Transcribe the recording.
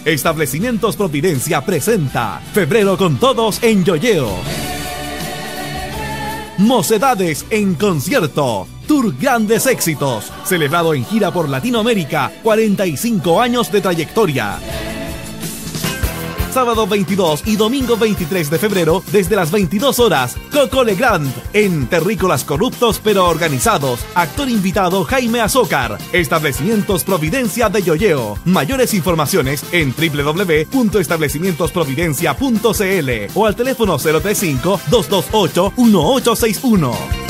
Establecimientos Providencia presenta Febrero con Todos en Yoyeo. Mocedades en concierto. Tour Grandes Éxitos. Celebrado en gira por Latinoamérica. 45 años de trayectoria. Sábado 22 y domingo 23 de febrero, desde las 22 horas, Coco Legrand, en Terrícolas Corruptos pero Organizados. Actor invitado Jaime Azócar. Establecimientos Providencia de Yoyeo. Mayores informaciones en www.establecimientosprovidencia.cl o al teléfono 035-228-1861.